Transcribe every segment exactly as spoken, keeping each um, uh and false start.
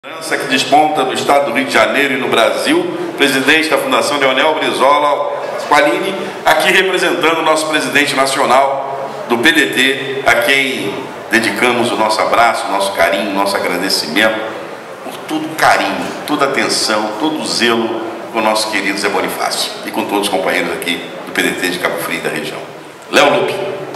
Que desponta no estado do Rio de Janeiro e no Brasil, presidente da Fundação Leonel Brizola Squalini, aqui representando o nosso presidente nacional do P D T, a quem dedicamos o nosso abraço, o nosso carinho, o nosso agradecimento por todo o carinho, toda a atenção, todo o zelo com o nosso querido Zé Bonifácio e com todos os companheiros aqui do P D T de Cabo Frio e da região. Léo Lupe.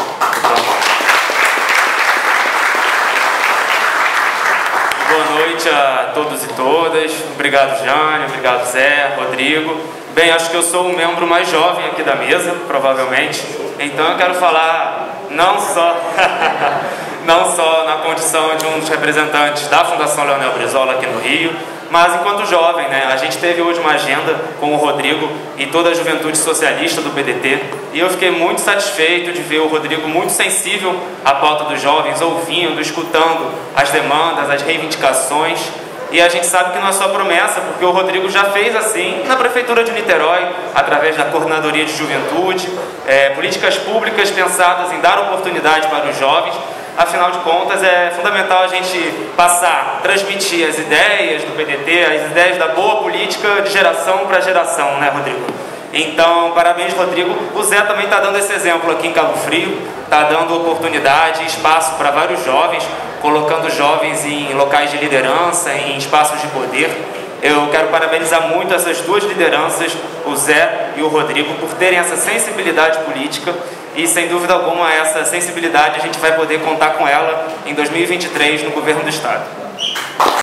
Boa noite a todos e todas. Obrigado, Jânio. Obrigado, Zé, Rodrigo. Bem, acho que eu sou o membro mais jovem aqui da mesa, provavelmente. Então eu quero falar não só, não só na condição de um dos representantes da Fundação Leonel Brizola aqui no Rio, mas enquanto jovem, né? A gente teve hoje uma agenda com o Rodrigo e toda a juventude socialista do P D T, e eu fiquei muito satisfeito de ver o Rodrigo muito sensível à pauta dos jovens, ouvindo, escutando as demandas, as reivindicações. E a gente sabe que não é só promessa, porque o Rodrigo já fez assim na Prefeitura de Niterói, através da Coordenadoria de Juventude, é, políticas públicas pensadas em dar oportunidade para os jovens. Afinal de contas, é fundamental a gente passar, transmitir as ideias do P D T, as ideias da boa política de geração para geração, né, Rodrigo? Então, parabéns, Rodrigo. O Zé também está dando esse exemplo aqui em Cabo Frio, está dando oportunidade e espaço para vários jovens, colocando jovens em locais de liderança, em espaços de poder. Eu quero parabenizar muito essas duas lideranças, o Zé e o Rodrigo, por terem essa sensibilidade política e, sem dúvida alguma, essa sensibilidade a gente vai poder contar com ela em dois mil e vinte e três no governo do Estado.